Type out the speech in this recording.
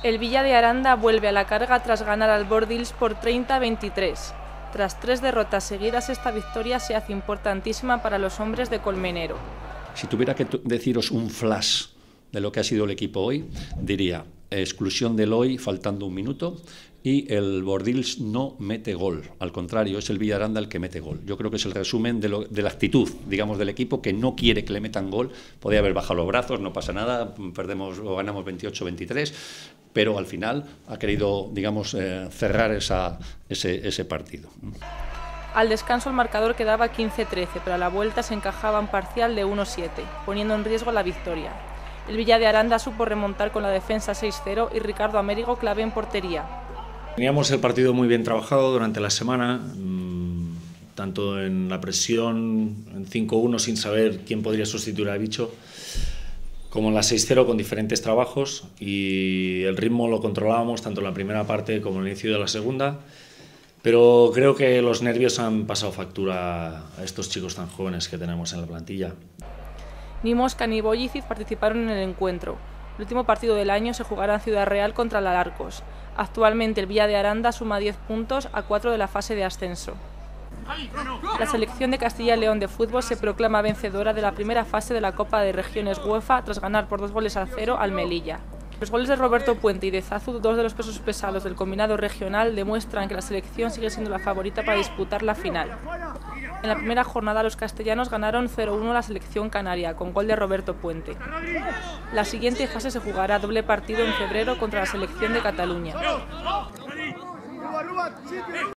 El Villa de Aranda vuelve a la carga tras ganar al Bordils por 30-23. Tras 3 derrotas seguidas, esta victoria se hace importantísima para los hombres de Colmenero. Si tuviera que deciros un flash de lo que ha sido el equipo hoy, diría exclusión del hoy faltando un minuto y el Bordils no mete gol. Al contrario, es el Villaranda el que mete gol. Yo creo que es el resumen de la actitud, digamos, del equipo, que no quiere que le metan gol. Podía haber bajado los brazos, no pasa nada, perdemos o ganamos 28-23, pero al final ha querido, digamos, cerrar ese partido. Al descanso el marcador quedaba 15-13, pero a la vuelta se encajaba un parcial de 1-7, poniendo en riesgo la victoria. El Villa de Aranda supo remontar con la defensa 6-0 y Ricardo Amérigo clave en portería. Teníamos el partido muy bien trabajado durante la semana, tanto en la presión, en 5-1 sin saber quién podría sustituir a Bicho, como en la 6-0 con diferentes trabajos, y el ritmo lo controlábamos tanto en la primera parte como en el inicio de la segunda, pero creo que los nervios han pasado factura a estos chicos tan jóvenes que tenemos en la plantilla. Ni Mosca ni Bollicic participaron en el encuentro. El último partido del año se jugará en Ciudad Real contra el Alarcos. Actualmente el Villa de Aranda suma 10 puntos a 4 de la fase de ascenso. La selección de Castilla y León de fútbol se proclama vencedora de la primera fase de la Copa de Regiones UEFA tras ganar por 2-0 al Melilla. Los goles de Roberto Puente y de Zazu, 2 de los pesos pesados del combinado regional, demuestran que la selección sigue siendo la favorita para disputar la final. En la primera jornada los castellanos ganaron 0-1 a la selección canaria, con gol de Roberto Puente. La siguiente fase se jugará doble partido en febrero contra la selección de Cataluña.